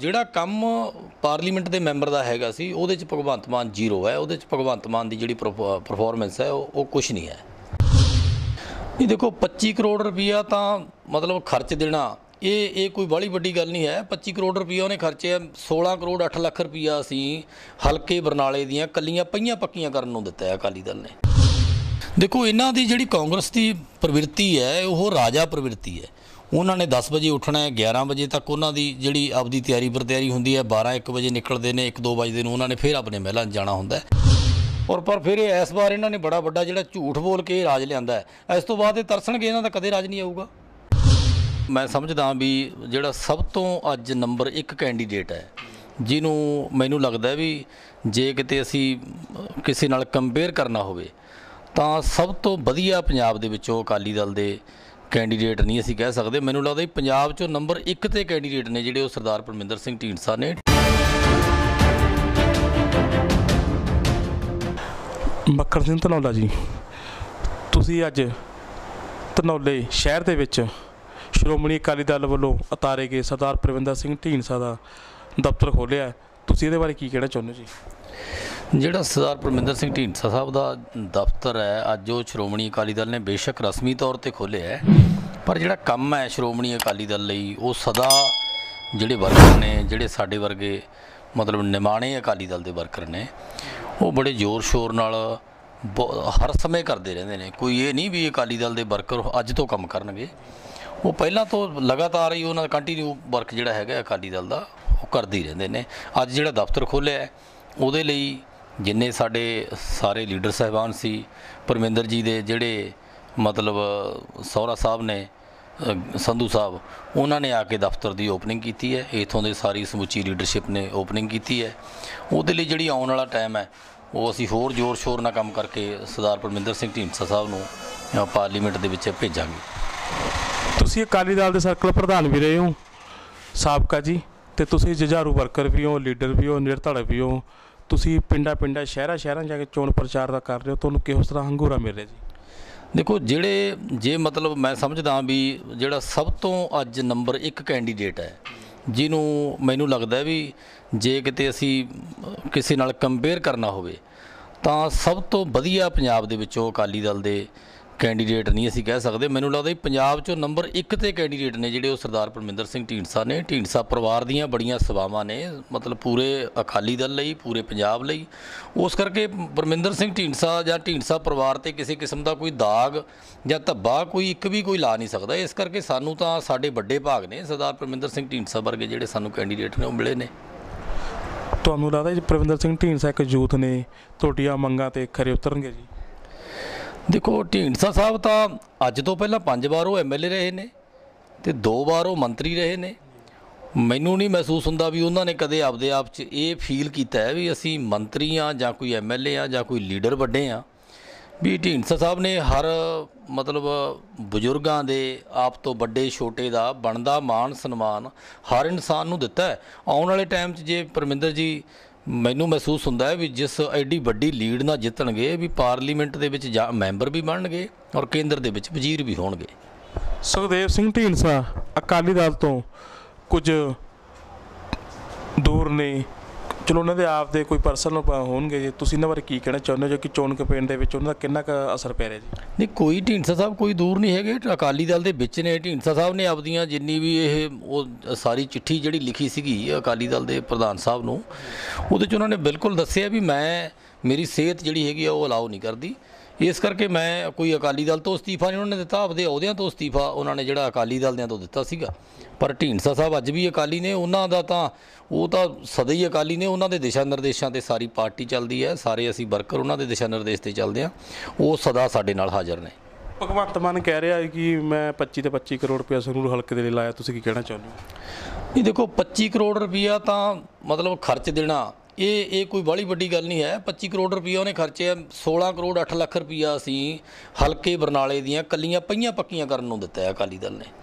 ਜਿਹੜਾ ਕੰਮ ਪਾਰਲੀਮੈਂਟ ਦੇ ਮੈਂਬਰ ਦਾ ਹੈਗਾ ਸੀ ਉਹਦੇ 'ਚ ਭਗਵੰਤ ਮਾਨ ਜ਼ੀਰੋ ਹੈ। ਉਹਦੇ 'ਚ ਭਗਵੰਤ ਮਾਨ ਦੀ ਜਿਹੜੀ ਪਰਫਾਰਮੈਂਸ ਹੈ ਉਹ ਕੁਛ ਨਹੀਂ ਹੈ। ਇਹ ਦੇਖੋ 25 ਕਰੋੜ ਰੁਪਈਆ ਤਾਂ ਮਤਲਬ ਖਰਚ ਦੇਣਾ ਇਹ ਕੋਈ ਬਾਹਲੀ ਵੱਡੀ ਗੱਲ ਨਹੀਂ ਹੈ। 25 ਕਰੋੜ ਰੁਪਈਆ ਉਹਨੇ ਖਰਚਿਆ, 16 ਕਰੋੜ 8 ਲੱਖ ਰੁਪਈਆ ਅਸੀਂ ਹਲਕੇ ਬਰਨਾਲੇ ਦੀਆਂ ਕੱਲੀਆਂ ਪਈਆਂ ਪੱਕੀਆਂ ਕਰਨ ਨੂੰ ਦਿੱਤਾ ਹੈ ਅਕਾਲੀ ਦਲ ਨੇ। ਦੇਖੋ ਇਹਨਾਂ ਦੀ ਜਿਹੜੀ ਕਾਂਗਰਸ ਦੀ ਪ੍ਰਵਿਰਤੀ ਹੈ ਉਹ ਰਾਜਾ ਪ੍ਰਵਿਰਤੀ ਹੈ। ਉਹਨਾਂ ਨੇ 10 ਵਜੇ ਉੱਠਣਾ ਹੈ, 11 ਵਜੇ ਤੱਕ ਉਹਨਾਂ ਦੀ ਜਿਹੜੀ ਆਪਦੀ ਤਿਆਰੀ ਹੁੰਦੀ ਹੈ, 12-1 ਵਜੇ ਨਿਕਲਦੇ ਨੇ, 1-2 ਵਜੇ ਨੂੰ ਉਹਨਾਂ ਨੇ ਫਿਰ ਆਪਣੇ ਮਹਿਲਾਂ ਜਾਣਾ ਹੁੰਦਾ ਹੈ। ਔਰ ਪਰ ਫਿਰ ਇਸ ਵਾਰ ਇਹਨਾਂ ਨੇ ਬੜਾ ਵੱਡਾ ਜਿਹੜਾ ਝੂਠ ਬੋਲ ਕੇ ਰਾਜ ਲਿਆਂਦਾ ਹੈ। ਇਸ ਤੋਂ ਬਾਅਦ ਇਹ ਤਰਸਣਗੇ, ਇਹਨਾਂ ਦਾ ਕਦੇ ਰਾਜ ਨਹੀਂ ਆਊਗਾ। ਮੈਂ ਸਮਝਦਾ ਵੀ ਜਿਹੜਾ ਸਭ ਤੋਂ ਅੱਜ ਨੰਬਰ 1 ਕੈਂਡੀਡੇਟ ਹੈ, ਜਿਹਨੂੰ ਮੈਨੂੰ ਲੱਗਦਾ ਵੀ ਜੇ ਕਿਤੇ ਅਸੀਂ ਕਿਸੇ ਨਾਲ ਕੰਪੇਅਰ ਕਰਨਾ ਹੋਵੇ ਤਾਂ ਸਭ ਤੋਂ ਵਧੀਆ ਪੰਜਾਬ ਦੇ ਵਿੱਚੋਂ ਅਕਾਲੀ ਦਲ ਦੇ ਕੈਂਡੀਡੇਟ ਨਹੀਂ ਅਸੀਂ ਕਹਿ ਸਕਦੇ। ਮੈਨੂੰ ਲੱਗਦਾ ਪੰਜਾਬ 'ਚੋਂ ਨੰਬਰ 1 ਤੇ ਕੈਂਡੀਡੇਟ ਨੇ ਜਿਹੜੇ ਉਹ ਸਰਦਾਰ ਪਰਮਿੰਦਰ ਸਿੰਘ ਢੀਂਡਸਾ ਨੇ। ਮੱਖਣ ਸਿੰਘ ਧਨੌਲਾ ਜੀ, ਤੁਸੀਂ ਅੱਜ ਧਨੌਲੇ ਸ਼ਹਿਰ ਦੇ ਵਿੱਚ ਸ਼੍ਰੋਮਣੀ ਅਕਾਲੀ ਦਲ ਵੱਲੋਂ ਉਤਾਰੇ ਗਏ ਸਰਦਾਰ ਪਰਮਿੰਦਰ ਸਿੰਘ ਢੀਂਡਸਾ ਦਾ ਦਫ਼ਤਰ ਖੋਲ੍ਹਿਆ, ਤੁਸੀਂ ਇਹਦੇ ਬਾਰੇ ਕੀ ਕਹਿਣਾ ਚਾਹੁੰਦੇ ਹੋ ਜੀ? ਜਿਹੜਾ ਸਰਦਾਰ ਪਰਮਿੰਦਰ ਸਿੰਘ ਢੀਂਡਸਾ ਸਾਹਿਬ ਦਾ ਦਫ਼ਤਰ ਹੈ ਅੱਜ ਉਹ ਸ਼੍ਰੋਮਣੀ ਅਕਾਲੀ ਦਲ ਨੇ ਬੇਸ਼ੱਕ ਰਸਮੀ ਤੌਰ 'ਤੇ ਖੋਲ੍ਹਿਆ ਹੈ, ਪਰ ਜਿਹੜਾ ਕੰਮ ਹੈ ਸ਼੍ਰੋਮਣੀ ਅਕਾਲੀ ਦਲ ਲਈ ਉਹ ਸਦਾ ਜਿਹੜੇ ਵਰਕਰ ਨੇ, ਜਿਹੜੇ ਸਾਡੇ ਵਰਗੇ ਮਤਲਬ ਨਿਮਾਣੇ ਅਕਾਲੀ ਦਲ ਦੇ ਵਰਕਰ ਨੇ, ਉਹ ਬੜੇ ਜ਼ੋਰ ਸ਼ੋਰ ਨਾਲ ਹਰ ਸਮੇਂ ਕਰਦੇ ਰਹਿੰਦੇ ਨੇ। ਕੋਈ ਇਹ ਨਹੀਂ ਵੀ ਅਕਾਲੀ ਦਲ ਦੇ ਵਰਕਰ ਅੱਜ ਤੋਂ ਕੰਮ ਕਰਨਗੇ, ਉਹ ਪਹਿਲਾਂ ਤੋਂ ਲਗਾਤਾਰ ਹੀ ਉਹਨਾਂ ਦਾ ਕੰਟੀਨਿਊ ਵਰਕ ਜਿਹੜਾ ਹੈਗਾ ਅਕਾਲੀ ਦਲ ਦਾ ਉਹ ਕਰਦੇ ਹੀ ਰਹਿੰਦੇ ਨੇ। ਅੱਜ ਜਿਹੜਾ ਦਫ਼ਤਰ ਖੋਲ੍ਹਿਆ ਉਹਦੇ ਲਈ ਜਿੰਨੇ ਸਾਡੇ ਸਾਰੇ ਲੀਡਰ ਸਾਹਿਬਾਨ ਸੀ, ਪਰਮਿੰਦਰ ਜੀ ਦੇ ਜਿਹੜੇ ਮਤਲਬ ਸਹੁਰਾ ਸਾਹਿਬ ਨੇ ਸੰਧੂ ਸਾਹਿਬ, ਉਹਨਾਂ ਨੇ ਆ ਕੇ ਦਫ਼ਤਰ ਦੀ ਓਪਨਿੰਗ ਕੀਤੀ ਹੈ। ਇੱਥੋਂ ਦੇ ਸਾਰੀ ਸਮੁੱਚੀ ਲੀਡਰਸ਼ਿਪ ਨੇ ਓਪਨਿੰਗ ਕੀਤੀ ਹੈ। ਉਹਦੇ ਲਈ ਜਿਹੜੀ ਆਉਣ ਵਾਲਾ ਟਾਈਮ ਹੈ ਉਹ ਅਸੀਂ ਹੋਰ ਜ਼ੋਰ ਸ਼ੋਰ ਨਾਲ ਕੰਮ ਕਰਕੇ ਸਰਦਾਰ ਪਰਮਿੰਦਰ ਸਿੰਘ ਢੀਂਡਸਾ ਸਾਹਿਬ ਨੂੰ ਪਾਰਲੀਮੈਂਟ ਦੇ ਵਿੱਚ ਭੇਜਾਂਗੇ। ਤੁਸੀਂ ਅਕਾਲੀ ਦਲ ਦੇ ਸਰਕਲ ਪ੍ਰਧਾਨ ਵੀ ਰਹੇ ਹੋ ਸਾਬਕਾ ਜੀ, ਅਤੇ ਤੁਸੀਂ ਜੁਝਾਰੂ ਵਰਕਰ ਵੀ ਹੋ, ਲੀਡਰ ਵੀ ਹੋ, ਨਿਰਧੜ ਵੀ ਹੋ। ਤੁਸੀਂ ਪਿੰਡਾਂ ਸ਼ਹਿਰਾਂ ਜਾ ਕੇ ਚੋਣ ਪ੍ਰਚਾਰ ਦਾ ਕਰ ਰਹੇ ਹੋ, ਤੁਹਾਨੂੰ ਕਿਹੋ ਤਰ੍ਹਾਂ ਹੰਗੂਰਾ ਮਿਲ ਰਿਹਾ ਜੀ? ਦੇਖੋ ਜੇ ਮਤਲਬ ਮੈਂ ਸਮਝਦਾ ਵੀ ਜਿਹੜਾ ਸਭ ਤੋਂ ਅੱਜ ਨੰਬਰ 1 ਕੈਂਡੀਡੇਟ ਹੈ, ਜਿਹਨੂੰ ਮੈਨੂੰ ਲੱਗਦਾ ਵੀ ਜੇ ਕਿਤੇ ਅਸੀਂ ਕਿਸੇ ਨਾਲ ਕੰਪੇਅਰ ਕਰਨਾ ਹੋਵੇ ਤਾਂ ਸਭ ਤੋਂ ਵਧੀਆ ਪੰਜਾਬ ਦੇ ਵਿੱਚੋਂ ਅਕਾਲੀ ਦਲ ਦੇ ਕੈਂਡੀਡੇਟ ਨਹੀਂ ਅਸੀਂ ਕਹਿ ਸਕਦੇ। ਮੈਨੂੰ ਲੱਗਦਾ ਪੰਜਾਬ 'ਚੋਂ ਨੰਬਰ 1 ਤੇ ਕੈਂਡੀਡੇਟ ਨੇ ਜਿਹੜੇ ਉਹ ਸਰਦਾਰ ਪਰਮਿੰਦਰ ਸਿੰਘ ਢੀਂਡਸਾ ਨੇ। ਢੀਂਡਸਾ ਪਰਿਵਾਰ ਦੀਆਂ ਬੜੀਆਂ ਸੇਵਾਵਾਂ ਨੇ ਮਤਲਬ ਪੂਰੇ ਅਕਾਲੀ ਦਲ ਲਈ, ਪੂਰੇ ਪੰਜਾਬ ਲਈ। ਉਸ ਕਰਕੇ ਪਰਮਿੰਦਰ ਸਿੰਘ ਢੀਂਡਸਾ ਜਾਂ ਢੀਂਡਸਾ ਪਰਿਵਾਰ 'ਤੇ ਕਿਸੇ ਕਿਸਮ ਦਾ ਕੋਈ ਦਾਗ ਜਾਂ ਧੱਬਾ ਕੋਈ ਵੀ ਲਾ ਨਹੀਂ ਸਕਦਾ। ਇਸ ਕਰਕੇ ਸਾਨੂੰ ਤਾਂ ਸਾਡੇ ਵੱਡੇ ਭਾਗ ਨੇ ਸਰਦਾਰ ਪਰਮਿੰਦਰ ਸਿੰਘ ਢੀਂਡਸਾ ਵਰਗੇ ਜਿਹੜੇ ਸਾਨੂੰ ਕੈਂਡੀਡੇਟ ਨੇ ਉਹ ਮਿਲੇ ਨੇ। ਤੁਹਾਨੂੰ ਲੱਗਦਾ ਜੀ ਪਰਮਿੰਦਰ ਸਿੰਘ ਢੀਂਡਸਾ ਇੱਕ ਯੂਥ ਨੇ ਤੁਹਾਡੀਆਂ ਮੰਗਾਂ 'ਤੇ ਖਰੇ ਉਤਰਨਗੇ ਜੀ? ਦੇਖੋ ਢੀਂਡਸਾ ਸਾਹਿਬ ਤਾਂ ਅੱਜ ਤੋਂ ਪਹਿਲਾਂ 5 ਵਾਰ ਉਹ MLA ਰਹੇ ਨੇ ਅਤੇ 2 ਵਾਰ ਉਹ ਮੰਤਰੀ ਰਹੇ ਨੇ। ਮੈਨੂੰ ਨਹੀਂ ਮਹਿਸੂਸ ਹੁੰਦਾ ਵੀ ਉਹਨਾਂ ਨੇ ਕਦੇ ਆਪਦੇ ਆਪ 'ਚ ਇਹ ਫੀਲ ਕੀਤਾ ਹੈ ਵੀ ਅਸੀਂ ਮੰਤਰੀ ਹਾਂ ਜਾਂ ਕੋਈ MLA ਹਾਂ ਜਾਂ ਕੋਈ ਲੀਡਰ ਵੱਡੇ ਹਾਂ। ਵੀ ਢੀਂਡਸਾ ਸਾਹਿਬ ਨੇ ਹਰ ਮਤਲਬ ਬਜ਼ੁਰਗਾਂ ਦੇ ਆਪ ਤੋਂ ਵੱਡੇ ਛੋਟੇ ਦਾ ਬਣਦਾ ਮਾਣ ਸਨਮਾਨ ਹਰ ਇਨਸਾਨ ਨੂੰ ਦਿੱਤਾ ਹੈ। ਆਉਣ ਵਾਲੇ ਟਾਈਮ 'ਚ ਜੇ ਪਰਮਿੰਦਰ ਜੀ, ਮੈਨੂੰ ਮਹਿਸੂਸ ਹੁੰਦਾ ਹੈ ਵੀ ਜਿਸ ਐਡੀ ਵੱਡੀ ਲੀਡ ਨਾਲ ਜਿੱਤਣਗੇ ਵੀ ਪਾਰਲੀਮੈਂਟ ਦੇ ਵਿੱਚ ਜਾਂ ਮੈਂਬਰ ਵੀ ਬਣਨਗੇ ਔਰ ਕੇਂਦਰ ਦੇ ਵਿੱਚ ਵਜ਼ੀਰ ਵੀ ਹੋਣਗੇ। ਸੁਖਦੇਵ ਸਿੰਘ ਢੀਂਡਸਾ ਅਕਾਲੀ ਦਲ ਤੋਂ ਕੁਝ ਦੂਰ ਨੇ, ਚਲੋ ਉਹਨਾਂ ਦੇ ਆਪ ਦੇ ਕੋਈ ਪਰਸਨਲ ਹੋਣਗੇ ਜੀ, ਤੁਸੀਂ ਇਹਨਾਂ ਬਾਰੇ ਕੀ ਕਹਿਣਾ ਚਾਹੁੰਦੇ ਹੋ ਜੋ ਕਿ ਚੋਣ ਕੈਂਪੇਨ ਦੇ ਵਿੱਚ ਉਹਨਾਂ ਦਾ ਕਿੰਨਾ ਕੁ ਅਸਰ ਪੈ ਰਿਹਾ ਜੀ? ਨਹੀਂ, ਕੋਈ ਢੀਂਡਸਾ ਸਾਹਿਬ ਕੋਈ ਦੂਰ ਨਹੀਂ ਹੈਗੇ, ਅਕਾਲੀ ਦਲ ਦੇ ਵਿੱਚ ਨੇ। ਢੀਂਡਸਾ ਸਾਹਿਬ ਨੇ ਆਪਦੀਆਂ ਜਿੰਨੀ ਵੀ ਉਹ ਸਾਰੀ ਚਿੱਠੀ ਜਿਹੜੀ ਲਿਖੀ ਸੀਗੀ ਅਕਾਲੀ ਦਲ ਦੇ ਪ੍ਰਧਾਨ ਸਾਹਿਬ ਨੂੰ, ਉਹਦੇ 'ਚ ਉਹਨਾਂ ਨੇ ਬਿਲਕੁਲ ਦੱਸਿਆ ਵੀ ਮੇਰੀ ਸਿਹਤ ਜਿਹੜੀ ਹੈਗੀ ਆ ਉਹ ਅਲਾਓ ਨਹੀਂ ਕਰਦੀ, ਇਸ ਕਰਕੇ ਮੈਂ ਕੋਈ ਅਕਾਲੀ ਦਲ ਤੋਂ ਅਸਤੀਫਾ ਨਹੀਂ ਉਹਨਾਂ ਨੇ ਦਿੱਤਾ, ਆਪਦੇ ਅਹੁਦਿਆਂ ਤੋਂ ਅਸਤੀਫਾ ਉਹਨਾਂ ਨੇ ਜਿਹੜਾ ਅਕਾਲੀ ਦਲ ਦਿਆਂ ਤੋਂ ਦਿੱਤਾ ਸੀਗਾ। ਪਰ ਢੀਂਡਸਾ ਸਾਹਿਬ ਅੱਜ ਵੀ ਅਕਾਲੀ ਨੇ, ਉਹਨਾਂ ਦਾ ਤਾਂ ਉਹ ਤਾਂ ਸਦਾ ਹੀ ਅਕਾਲੀ ਨੇ। ਉਹਨਾਂ ਦੇ ਦਿਸ਼ਾ ਨਿਰਦੇਸ਼ਾਂ 'ਤੇ ਸਾਰੀ ਪਾਰਟੀ ਚੱਲਦੀ ਹੈ, ਸਾਰੇ ਅਸੀਂ ਵਰਕਰ ਉਹਨਾਂ ਦੇ ਦਿਸ਼ਾ ਨਿਰਦੇਸ਼ 'ਤੇ ਚੱਲਦੇ ਹਾਂ, ਉਹ ਸਦਾ ਸਾਡੇ ਨਾਲ ਹਾਜ਼ਰ ਨੇ। ਭਗਵੰਤ ਮਾਨ ਕਹਿ ਰਿਹਾ ਹੈ ਕਿ ਮੈਂ 25 ਕਰੋੜ ਰੁਪਇਆ ਸੰਗਰੂਰ ਹਲਕੇ ਦੇ ਲਈ ਲਾਇਆ, ਤੁਸੀਂ ਕੀ ਕਹਿਣਾ ਚਾਹੁੰਦੇ ਹੋ? ਨਹੀਂ, ਦੇਖੋ 25 ਕਰੋੜ ਰੁਪਈਆ ਤਾਂ ਮਤਲਬ ਖਰਚ ਦੇਣਾ ਇਹ ਕੋਈ ਬਾਹਲੀ ਵੱਡੀ ਗੱਲ ਨਹੀਂ ਹੈ। 25 ਕਰੋੜ ਰੁਪਈਆ ਉਹਨੇ ਖਰਚਿਆ, 16 ਕਰੋੜ 8 ਲੱਖ ਰੁਪਈਆ ਅਸੀਂ ਹਲਕੇ ਬਰਨਾਲੇ ਦੀਆਂ ਕੱਲੀਆਂ ਪਈਆਂ ਪੱਕੀਆਂ ਕਰਨ ਨੂੰ ਦਿੱਤਾ ਹੈ ਅਕਾਲੀ ਦਲ ਨੇ।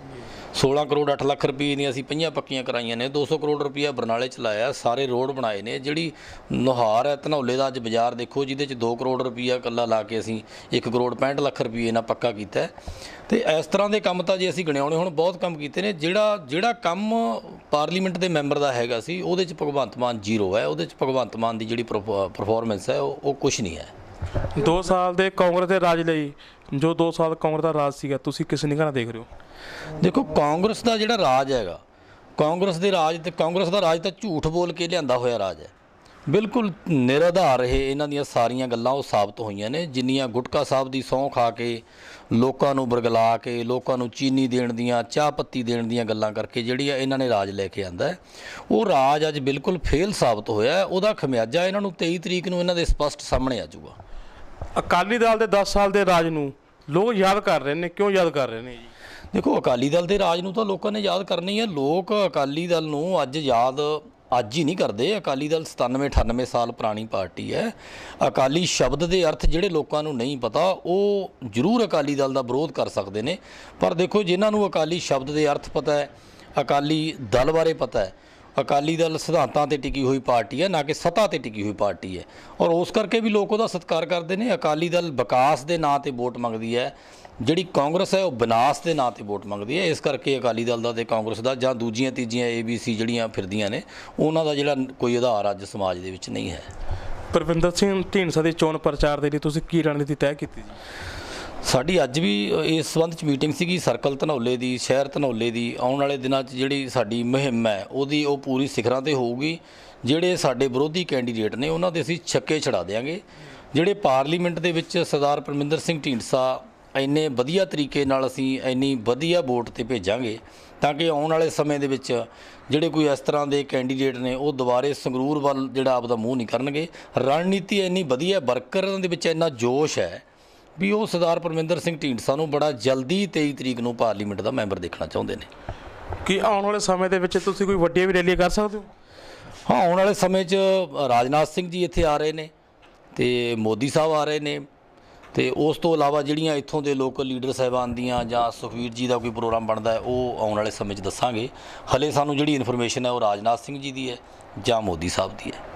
16 ਕਰੋੜ 8 ਲੱਖ ਰੁਪਏ ਦੀਆਂ ਅਸੀਂ ਪਈਆਂ ਪੱਕੀਆਂ ਕਰਾਈਆਂ ਨੇ। 200 ਕਰੋੜ ਰੁਪਈਆ ਬਰਨਾਲੇ 'ਚ ਲਾਇਆ, ਸਾਰੇ ਰੋਡ ਬਣਾਏ ਨੇ। ਜਿਹੜੀ ਨੁਹਾਰ ਹੈ ਧਨੌਲੇ ਦਾ ਅੱਜ ਬਾਜ਼ਾਰ ਦੇਖੋ, ਜਿਹਦੇ 'ਚ 2 ਕਰੋੜ ਰੁਪਈਆ ਇਕੱਲਾ ਲਾ ਕੇ ਅਸੀਂ 1 ਕਰੋੜ 65 ਲੱਖ ਰੁਪਏ ਨਾਲ ਪੱਕਾ ਕੀਤਾ। ਅਤੇ ਇਸ ਤਰ੍ਹਾਂ ਦੇ ਕੰਮ ਤਾਂ ਜੇ ਅਸੀਂ ਗਿਣਾਉਣੇ ਹੁਣ ਬਹੁਤ ਕੰਮ ਕੀਤੇ ਨੇ। ਜਿਹੜਾ ਕੰਮ ਪਾਰਲੀਮੈਂਟ ਦੇ ਮੈਂਬਰ ਦਾ ਹੈਗਾ ਸੀ, ਉਹਦੇ 'ਚ ਭਗਵੰਤ ਮਾਨ ਜ਼ੀਰੋ ਹੈ। ਉਹਦੇ 'ਚ ਭਗਵੰਤ ਮਾਨ ਦੀ ਜਿਹੜੀ ਪਰਫੋਰਮੈਂਸ ਹੈ ਉਹ ਕੁਛ ਨਹੀਂ ਹੈ। 2 ਸਾਲ ਦੇ ਕਾਂਗਰਸ ਦੇ ਰਾਜ ਲਈ, ਜੋ 2 ਸਾਲ ਕਾਂਗਰਸ ਦਾ ਰਾਜ ਸੀਗਾ, ਤੁਸੀਂ ਕਿਸ ਨਿਗਾਹ ਨਾਲ ਦੇਖ ਰਹੇ ਹੋ? ਦੇਖੋ, ਕਾਂਗਰਸ ਦਾ ਜਿਹੜਾ ਰਾਜ ਹੈਗਾ, ਕਾਂਗਰਸ ਦੇ ਰਾਜ ਤੇ ਕਾਂਗਰਸ ਦਾ ਰਾਜ ਤਾਂ ਝੂਠ ਬੋਲ ਕੇ ਲਿਆਂਦਾ ਹੋਇਆ ਰਾਜ ਹੈ। ਬਿਲਕੁਲ ਨਿਰਾਧਾਰ ਇਹ ਇਹਨਾਂ ਦੀਆਂ ਸਾਰੀਆਂ ਗੱਲਾਂ ਉਹ ਸਾਬਤ ਹੋਈਆਂ ਨੇ। ਜਿੰਨੀਆਂ ਗੁਟਕਾ ਸਾਹਿਬ ਦੀ ਸਹੁੰ ਖਾ ਕੇ, ਲੋਕਾਂ ਨੂੰ ਬਰਗਲਾ ਕੇ, ਲੋਕਾਂ ਨੂੰ ਚੀਨੀ ਦੇਣ ਦੀਆਂ, ਚਾਹ ਪੱਤੀ ਦੇਣ ਦੀਆਂ ਗੱਲਾਂ ਕਰਕੇ ਜਿਹੜੀ ਇਹਨਾਂ ਨੇ ਰਾਜ ਲੈ ਕੇ ਆਂਦਾ, ਉਹ ਰਾਜ ਅੱਜ ਬਿਲਕੁਲ ਫੇਲ ਸਾਬਤ ਹੋਇਆ। ਉਹਦਾ ਖਮਿਆਜਾ ਇਹਨਾਂ ਨੂੰ 23 ਤਰੀਕ ਨੂੰ ਇਹਨਾਂ ਦੇ ਸਪਸ਼ਟ ਸਾਹਮਣੇ ਆ ਜਾਊਗਾ। ਅਕਾਲੀ ਦਲ ਦੇ 10 ਸਾਲ ਦੇ ਰਾਜ ਨੂੰ ਲੋਕ ਯਾਦ ਕਰ ਰਹੇ ਨੇ, ਕਿਉਂ ਯਾਦ ਕਰ ਰਹੇ ਨੇ ਜੀ? ਦੇਖੋ, ਅਕਾਲੀ ਦਲ ਦੇ ਰਾਜ ਨੂੰ ਤਾਂ ਲੋਕਾਂ ਨੇ ਯਾਦ ਕਰਨੀ ਹੈ। ਲੋਕ ਅਕਾਲੀ ਦਲ ਨੂੰ ਅੱਜ ਹੀ ਨਹੀਂ ਕਰਦੇ। ਅਕਾਲੀ ਦਲ 97-98 ਸਾਲ ਪੁਰਾਣੀ ਪਾਰਟੀ ਹੈ। ਅਕਾਲੀ ਸ਼ਬਦ ਦੇ ਅਰਥ ਜਿਹੜੇ ਲੋਕਾਂ ਨੂੰ ਨਹੀਂ ਪਤਾ, ਉਹ ਜ਼ਰੂਰ ਅਕਾਲੀ ਦਲ ਦਾ ਵਿਰੋਧ ਕਰ ਸਕਦੇ ਨੇ। ਪਰ ਦੇਖੋ, ਜਿਨ੍ਹਾਂ ਨੂੰ ਅਕਾਲੀ ਸ਼ਬਦ ਦੇ ਅਰਥ ਪਤਾ ਹੈ, ਅਕਾਲੀ ਦਲ ਬਾਰੇ ਪਤਾ ਹੈ, ਅਕਾਲੀ ਦਲ ਸਿਧਾਂਤਾਂ 'ਤੇ ਟਿਕੀ ਹੋਈ ਪਾਰਟੀ ਹੈ, ਨਾ ਕਿ ਸੱਤਾ 'ਤੇ ਟਿਕੀ ਹੋਈ ਪਾਰਟੀ ਹੈ, ਔਰ ਉਸ ਕਰਕੇ ਵੀ ਲੋਕ ਉਹਦਾ ਸਤਿਕਾਰ ਕਰਦੇ ਨੇ। ਅਕਾਲੀ ਦਲ ਵਿਕਾਸ ਦੇ ਨਾਂ 'ਤੇ ਵੋਟ ਮੰਗਦੀ ਹੈ, ਜਿਹੜੀ ਕਾਂਗਰਸ ਹੈ ਉਹ ਵਿਨਾਸ਼ ਦੇ ਨਾਂ 'ਤੇ ਵੋਟ ਮੰਗਦੀ ਹੈ। ਇਸ ਕਰਕੇ ਅਕਾਲੀ ਦਲ ਦਾ ਅਤੇ ਕਾਂਗਰਸ ਦਾ ਜਾਂ ਦੂਜੀਆਂ ਤੀਜੀਆਂ ABC ਜਿਹੜੀਆਂ ਫਿਰਦੀਆਂ ਨੇ, ਉਹਨਾਂ ਦਾ ਜਿਹੜਾ ਕੋਈ ਆਧਾਰ ਅੱਜ ਸਮਾਜ ਦੇ ਵਿੱਚ ਨਹੀਂ ਹੈ। ਪਰਵਿੰਦਰ ਸਿੰਘ ਢੀਂਡਸਾ ਦੇ ਚੋਣ ਪ੍ਰਚਾਰ ਦੇ ਲਈ ਤੁਸੀਂ ਕੀ ਰਣਨੀਤੀ ਤੈਅ ਕੀਤੀ ਜੀ? ਸਾਡੀ ਅੱਜ ਵੀ ਇਸ ਸੰਬੰਧ 'ਚ ਮੀਟਿੰਗ ਸੀਗੀ ਸਰਕਲ ਧਨੌਲੇ ਦੀ, ਸ਼ਹਿਰ ਧਨੌਲੇ ਦੀ। ਆਉਣ ਵਾਲੇ ਦਿਨਾਂ 'ਚ ਜਿਹੜੀ ਸਾਡੀ ਮੁਹਿੰਮ ਹੈ ਉਹ ਪੂਰੀ ਸਿਖਰਾਂ 'ਤੇ ਹੋਊਗੀ। ਜਿਹੜੇ ਸਾਡੇ ਵਿਰੋਧੀ ਕੈਂਡੀਡੇਟ ਨੇ ਉਹਨਾਂ ਦੇ ਅਸੀਂ ਛੱਕੇ ਛਡਾ ਦਿਆਂਗੇ। ਜਿਹੜੇ ਪਾਰਲੀਮੈਂਟ ਦੇ ਵਿੱਚ ਸਰਦਾਰ ਪਰਮਿੰਦਰ ਸਿੰਘ ਢੀਂਡਸਾ ਇੰਨੇ ਵਧੀਆ ਤਰੀਕੇ ਨਾਲ ਅਸੀਂ ਇੰਨੀ ਵਧੀਆ ਵੋਟ 'ਤੇ ਭੇਜਾਂਗੇ ਤਾਂ ਕਿ ਆਉਣ ਵਾਲੇ ਸਮੇਂ ਦੇ ਵਿੱਚ ਜਿਹੜੇ ਕੋਈ ਇਸ ਤਰ੍ਹਾਂ ਦੇ ਕੈਂਡੀਡੇਟ ਨੇ ਉਹ ਦੁਬਾਰੇ ਸੰਗਰੂਰ ਵੱਲ ਜਿਹੜਾ ਆਪਦਾ ਮੂੰਹ ਨਹੀਂ ਕਰਨਗੇ। ਰਣਨੀਤੀ ਇੰਨੀ ਵਧੀਆ, ਵਰਕਰਾਂ ਦੇ ਵਿੱਚ ਇੰਨਾ ਜੋਸ਼ ਹੈ ਵੀ ਉਹ ਸਰਦਾਰ ਪਰਮਿੰਦਰ ਸਿੰਘ ਢੀਂਡਸਾ ਨੂੰ ਬੜਾ ਜਲਦੀ 23 ਤਰੀਕ ਨੂੰ ਪਾਰਲੀਮੈਂਟ ਦਾ ਮੈਂਬਰ ਦੇਖਣਾ ਚਾਹੁੰਦੇ ਨੇ। ਕੀ ਆਉਣ ਵਾਲੇ ਸਮੇਂ ਦੇ ਵਿੱਚ ਤੁਸੀਂ ਕੋਈ ਵੱਡੀਆਂ ਵੀ ਰੈਲੀਆਂ ਕਰ ਸਕਦੇ ਹੋ? ਹਾਂ, ਆਉਣ ਵਾਲੇ ਸਮੇਂ 'ਚ ਰਾਜਨਾਥ ਸਿੰਘ ਜੀ ਇੱਥੇ ਆ ਰਹੇ ਨੇ ਅਤੇ ਮੋਦੀ ਸਾਹਿਬ ਆ ਰਹੇ ਨੇ, ਅਤੇ ਉਸ ਤੋਂ ਇਲਾਵਾ ਜਿਹੜੀਆਂ ਇੱਥੋਂ ਦੇ ਲੋਕਲ ਲੀਡਰ ਸਾਹਿਬਾਨ ਦੀਆਂ ਜਾਂ ਸੁਖਬੀਰ ਜੀ ਦਾ ਕੋਈ ਪ੍ਰੋਗਰਾਮ ਬਣਦਾ ਹੈ, ਉਹ ਆਉਣ ਵਾਲੇ ਸਮੇਂ 'ਚ ਦੱਸਾਂਗੇ। ਹਲੇ ਸਾਨੂੰ ਜਿਹੜੀ ਇਨਫੋਰਮੇਸ਼ਨ ਹੈ ਉਹ ਰਾਜਨਾਥ ਸਿੰਘ ਜੀ ਦੀ ਹੈ ਜਾਂ ਮੋਦੀ ਸਾਹਿਬ ਦੀ ਹੈ।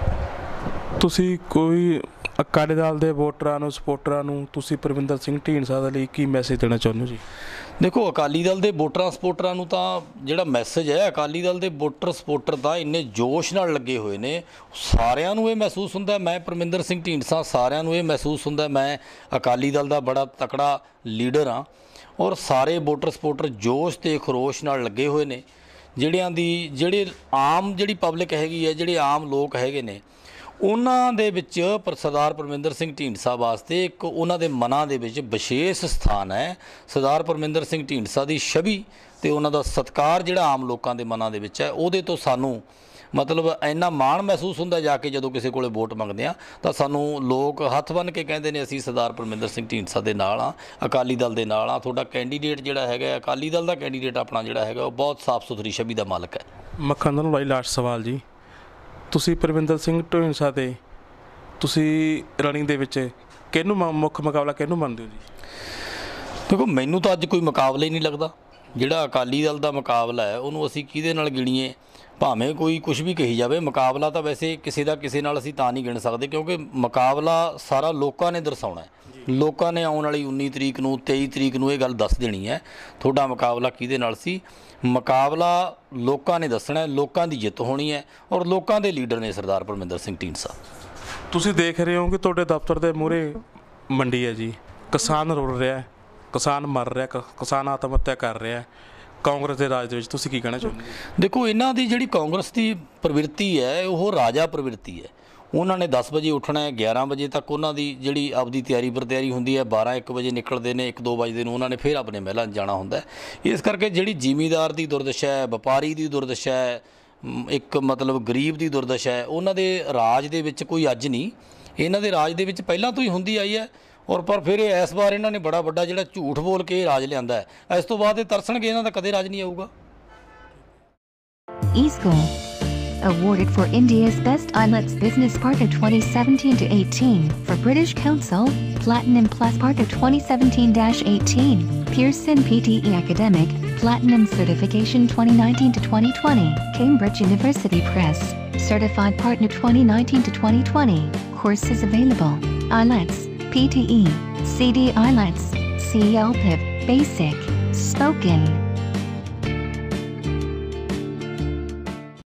ਤੁਸੀਂ ਕੋਈ ਅਕਾਲੀ ਦਲ ਦੇ ਵੋਟਰਾਂ ਨੂੰ, ਸਪੋਰਟਰਾਂ ਨੂੰ ਤੁਸੀਂ ਪਰਵਿੰਦਰ ਸਿੰਘ ਢੀਂਡਸਾ ਦੇ ਲਈ ਕੀ ਮੈਸੇਜ ਦੇਣਾ ਚਾਹੁੰਦੇ ਹੋ ਜੀ? ਦੇਖੋ, ਅਕਾਲੀ ਦਲ ਦੇ ਵੋਟਰਾਂ ਸਪੋਰਟਰਾਂ ਨੂੰ ਤਾਂ ਜਿਹੜਾ ਮੈਸੇਜ ਹੈ, ਅਕਾਲੀ ਦਲ ਦੇ ਵੋਟਰ ਸਪੋਰਟਰ ਤਾਂ ਇੰਨੇ ਜੋਸ਼ ਨਾਲ ਲੱਗੇ ਹੋਏ ਨੇ। ਸਾਰਿਆਂ ਨੂੰ ਇਹ ਮਹਿਸੂਸ ਹੁੰਦਾ ਮੈਂ ਪਰਮਿੰਦਰ ਸਿੰਘ ਢੀਂਡਸਾ, ਸਾਰਿਆਂ ਨੂੰ ਇਹ ਮਹਿਸੂਸ ਹੁੰਦਾ ਮੈਂ ਅਕਾਲੀ ਦਲ ਦਾ ਬੜਾ ਤਕੜਾ ਲੀਡਰ ਹਾਂ, ਔਰ ਸਾਰੇ ਵੋਟਰ ਸਪੋਰਟਰ ਜੋਸ਼ ਤੇ ਖਰੋਸ਼ ਨਾਲ ਲੱਗੇ ਹੋਏ ਨੇ। ਜਿਹੜੇ ਆਮ ਜਿਹੜੀ ਪਬਲਿਕ ਹੈਗੀ ਹੈ, ਜਿਹੜੇ ਆਮ ਲੋਕ ਹੈਗੇ ਨੇ, ਉਹਨਾਂ ਦੇ ਵਿੱਚ ਸਰਦਾਰ ਪਰਮਿੰਦਰ ਸਿੰਘ ਢੀਂਡਸਾ ਵਾਸਤੇ ਇੱਕ ਉਹਨਾਂ ਦੇ ਮਨਾਂ ਦੇ ਵਿੱਚ ਵਿਸ਼ੇਸ਼ ਸਥਾਨ ਹੈ। ਸਰਦਾਰ ਪਰਮਿੰਦਰ ਸਿੰਘ ਢੀਂਡਸਾ ਦੀ ਛਵੀ ਅਤੇ ਉਹਨਾਂ ਦਾ ਸਤਿਕਾਰ ਜਿਹੜਾ ਆਮ ਲੋਕਾਂ ਦੇ ਮਨਾਂ ਦੇ ਵਿੱਚ ਹੈ, ਉਹਦੇ ਤੋਂ ਸਾਨੂੰ ਮਤਲਬ ਇੰਨਾ ਮਾਣ ਮਹਿਸੂਸ ਹੁੰਦਾ ਜਾ ਕੇ ਜਦੋਂ ਕਿਸੇ ਕੋਲੇ ਵੋਟ ਮੰਗਦੇ ਹਾਂ ਤਾਂ ਸਾਨੂੰ ਲੋਕ ਹੱਥ ਬੰਨ੍ਹ ਕੇ ਕਹਿੰਦੇ ਨੇ ਅਸੀਂ ਸਰਦਾਰ ਪਰਮਿੰਦਰ ਸਿੰਘ ਢੀਂਡਸਾ ਦੇ ਨਾਲ ਹਾਂ, ਅਕਾਲੀ ਦਲ ਦੇ ਨਾਲ ਹਾਂ। ਤੁਹਾਡਾ ਕੈਂਡੀਡੇਟ ਜਿਹੜਾ ਹੈਗਾ, ਅਕਾਲੀ ਦਲ ਦਾ ਕੈਂਡੀਡੇਟ ਆਪਣਾ ਜਿਹੜਾ ਹੈਗਾ, ਉਹ ਬਹੁਤ ਸਾਫ਼ ਸੁਥਰੀ ਛਵੀ ਦਾ ਮਾਲਕ ਹੈ। ਮੱਖਣ ਧਨੌਲਾ, ਲਾਸਟ ਸਵਾਲ ਜੀ, ਤੁਸੀਂ ਪਰਵਿੰਦਰ ਸਿੰਘ ਢੀਂਡਸਾ ਦੇ ਤੁਸੀਂ ਰਨਿੰਗ ਦੇ ਵਿੱਚ ਕਿਹਨੂੰ ਮੁੱਖ ਮੁਕਾਬਲਾ ਕਿਹਨੂੰ ਮੰਨਦੇ ਹੋ ਜੀ? ਦੇਖੋ, ਮੈਨੂੰ ਤਾਂ ਅੱਜ ਕੋਈ ਮੁਕਾਬਲਾ ਹੀ ਨਹੀਂ ਲੱਗਦਾ। ਜਿਹੜਾ ਅਕਾਲੀ ਦਲ ਦਾ ਮੁਕਾਬਲਾ ਹੈ ਉਹਨੂੰ ਅਸੀਂ ਕਿਹਦੇ ਨਾਲ ਗਿਣੀਏ? ਭਾਵੇਂ ਕੋਈ ਕੁਝ ਵੀ ਕਹੀ ਜਾਵੇ, ਮੁਕਾਬਲਾ ਤਾਂ ਵੈਸੇ ਕਿਸੇ ਦਾ ਕਿਸੇ ਨਾਲ ਅਸੀਂ ਤਾਂ ਨਹੀਂ ਗਿਣ ਸਕਦੇ, ਕਿਉਂਕਿ ਮੁਕਾਬਲਾ ਸਾਰਾ ਲੋਕਾਂ ਨੇ ਦਰਸਾਉਣਾ ਹੈ। ਲੋਕਾਂ ਨੇ ਆਉਣ ਵਾਲੀ 19 ਤਰੀਕ ਨੂੰ 23 ਤਰੀਕ ਨੂੰ ਇਹ ਗੱਲ ਦੱਸ ਦੇਣੀ ਹੈ ਤੁਹਾਡਾ ਮੁਕਾਬਲਾ ਕਿਹਦੇ ਨਾਲ ਸੀ। ਮੁਕਾਬਲਾ ਲੋਕਾਂ ਨੇ ਦੱਸਣਾ ਹੈ, ਲੋਕਾਂ ਦੀ ਜਿੱਤ ਹੋਣੀ ਹੈ, ਔਰ ਲੋਕਾਂ ਦੇ ਲੀਡਰ ਨੇ ਸਰਦਾਰ ਪਰਮਿੰਦਰ ਸਿੰਘ ਢੀਂਡਸਾ। ਤੁਸੀਂ ਦੇਖ ਰਹੇ ਹੋ ਕਿ ਤੁਹਾਡੇ ਦਫ਼ਤਰ ਦੇ ਮੂਹਰੇ ਮੰਡੀ ਹੈ ਜੀ, ਕਿਸਾਨ ਰੁਲ ਰਿਹਾ, ਕਿਸਾਨ ਮਰ ਰਿਹਾ, ਕਿਸਾਨ ਆਤਮ ਹੱਤਿਆ ਕਰ ਰਿਹਾ। ਕਾਂਗਰਸ ਦੇ ਰਾਜ ਦੇ ਵਿੱਚ ਤੁਸੀਂ ਕੀ ਕਹਿਣਾ ਚਾਹੁੰਦੇ? ਦੇਖੋ, ਇਹਨਾਂ ਦੀ ਜਿਹੜੀ ਕਾਂਗਰਸ ਦੀ ਪ੍ਰਵਿਰਤੀ ਹੈ ਉਹ ਰਾਜਾ ਪ੍ਰਵਿਰਤੀ ਹੈ। ਉਹਨਾਂ ਨੇ 10 ਵਜੇ ਉੱਠਣਾ ਹੈ, 11 ਵਜੇ ਤੱਕ ਉਹਨਾਂ ਦੀ ਜਿਹੜੀ ਆਪਦੀ ਤਿਆਰੀ ਹੁੰਦੀ ਹੈ, 12-1 ਵਜੇ ਨਿਕਲਦੇ ਨੇ, 1-2 ਵਜੇ ਨੂੰ ਉਹਨਾਂ ਨੇ ਫਿਰ ਆਪਣੇ ਮਹਿਲਾਂ ਜਾਣਾ ਹੁੰਦਾ। ਇਸ ਕਰਕੇ ਜਿਹੜੀ ਜ਼ਿਮੀਂਦਾਰ ਦੀ ਦੁਰਦਸ਼ਾ ਹੈ, ਵਪਾਰੀ ਦੀ ਦੁਰਦਸ਼ਾ ਹੈ, ਇੱਕ ਮਤਲਬ ਗਰੀਬ ਦੀ ਦੁਰਦਸ਼ਾ ਹੈ, ਉਹਨਾਂ ਦੇ ਰਾਜ ਦੇ ਵਿੱਚ ਕੋਈ ਅੱਜ ਨਹੀਂ, ਇਹਨਾਂ ਦੇ ਰਾਜ ਦੇ ਵਿੱਚ ਪਹਿਲਾਂ ਤੋਂ ਹੀ ਹੁੰਦੀ ਆਈ ਹੈ। ਔਰ ਪਰ ਫਿਰ ਇਸ ਵਾਰ ਇਹਨਾਂ ਨੇ ਬੜਾ ਵੱਡਾ ਜਿਹੜਾ ਝੂਠ ਬੋਲ ਕੇ ਰਾਜ ਲਿਆਂਦਾ ਹੈ। ਇਸ ਤੋਂ ਬਾਅਦ ਇਹ ਤਰਸਣਗੇ, ਇਹਨਾਂ ਦਾ ਕਦੇ ਰਾਜ ਨਹੀਂ ਆਊਗਾ। Awarded for India's Best IELTS Business Part of 2017 to 18 for British Council, Platinum Plus Part of 2017-18, Pearson PTE Academic, Platinum Certification 2019 to 2020. Cambridge University Press. Certified Partner 2019 to 2020. Courses available. IELTS, PTE, CD IELTS, CLPIP, Basic, Spoken.